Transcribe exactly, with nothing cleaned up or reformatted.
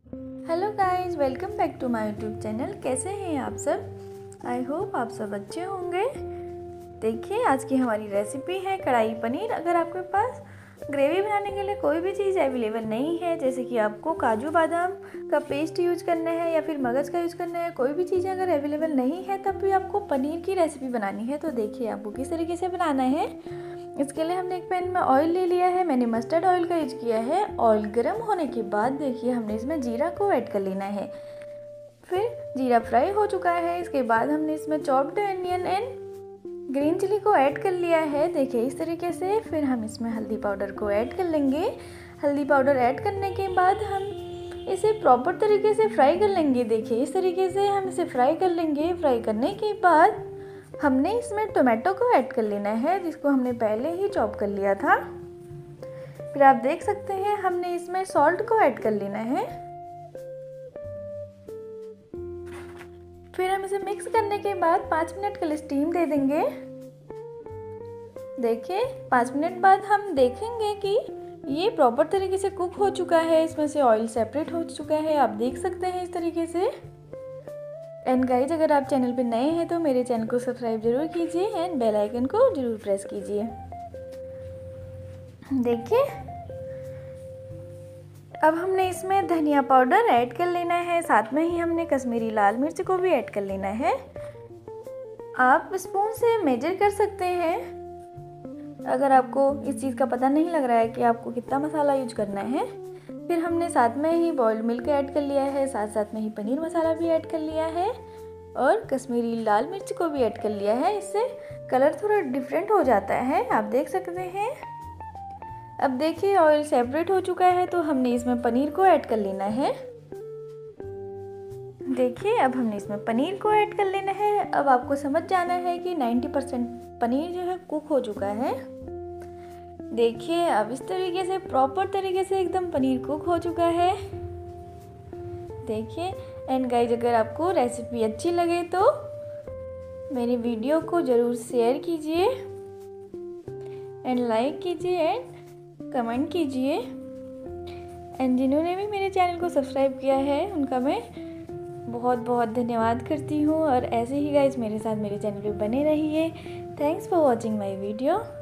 Hello guys, welcome back to my YouTube channel. कैसे हैं आप सब? आई होप आप सब अच्छे होंगे। देखिए, आज की हमारी रेसिपी है कढ़ाई पनीर। अगर आपके पास ग्रेवी बनाने के लिए कोई भी चीज़ अवेलेबल नहीं है, जैसे कि आपको काजू बादाम का पेस्ट यूज करना है या फिर मगज़ का यूज करना है, कोई भी चीज़ें अगर अवेलेबल नहीं है तब भी आपको पनीर की रेसिपी बनानी है, तो देखिए आपको किस तरीके से बनाना है। इसके लिए हमने एक पैन में ऑयल ले लिया है। मैंने मस्टर्ड ऑयल का यूज किया है। ऑयल गर्म होने के बाद देखिए हमने इसमें जीरा को ऐड कर लेना है। फिर जीरा फ्राई हो चुका है। इसके बाद हमने इसमें chopped onion and green chilli को ऐड कर लिया है, देखिए इस तरीके से। फिर हम इसमें हल्दी पाउडर को ऐड कर लेंगे। हल्दी पाउडर ऐड करने के बाद हम इसे प्रॉपर तरीके से फ्राई कर लेंगे। देखिए इस तरीके से हम इसे फ्राई कर लेंगे। फ्राई करने के बाद हमने इसमें टोमेटो को ऐड कर लेना है, जिसको हमने पहले ही चॉप कर लिया था। फिर आप देख सकते हैं हमने इसमें सॉल्ट को ऐड कर लेना है। फिर हम इसे मिक्स करने के बाद पाँच मिनट के लिए स्टीम दे देंगे। देखिए पाँच मिनट बाद हम देखेंगे कि ये प्रॉपर तरीके से कुक हो चुका है। इसमें से ऑयल सेपरेट हो चुका है, आप देख सकते हैं इस तरीके से। एंड गाइज, अगर आप चैनल पे नए हैं तो मेरे चैनल को सब्सक्राइब जरूर कीजिए एंड बेल आइकन को जरूर प्रेस कीजिए। देखिए अब हमने इसमें धनिया पाउडर ऐड कर लेना है, साथ में ही हमने कश्मीरी लाल मिर्च को भी ऐड कर लेना है। आप स्पून से मेजर कर सकते हैं अगर आपको इस चीज़ का पता नहीं लग रहा है कि आपको कितना मसाला यूज करना है। फिर हमने साथ में ही बॉइल्ड मिल्क ऐड कर लिया है, साथ साथ में ही पनीर मसाला भी ऐड कर लिया है और कश्मीरी लाल मिर्च को भी ऐड कर लिया है। इससे कलर थोड़ा डिफरेंट हो जाता है, आप देख सकते हैं। अब देखिए ऑयल सेपरेट हो चुका है, तो हमने इसमें पनीर को ऐड कर लेना है। देखिए अब हमने इसमें पनीर को ऐड कर लेना है। अब आपको समझ जाना है कि नब्बे परसेंट पनीर जो है कुक हो चुका है। देखिए अब इस तरीके से प्रॉपर तरीके से एकदम पनीर कुक हो चुका है। देखिए एंड गाइज, अगर आपको रेसिपी अच्छी लगे तो मेरी वीडियो को ज़रूर शेयर कीजिए एंड लाइक कीजिए एंड कमेंट कीजिए। एंड जिन्होंने भी मेरे चैनल को सब्सक्राइब किया है उनका मैं बहुत बहुत धन्यवाद करती हूँ। और ऐसे ही गाइज मेरे साथ मेरे चैनल पे बने रहिए। Thanks for watching my video.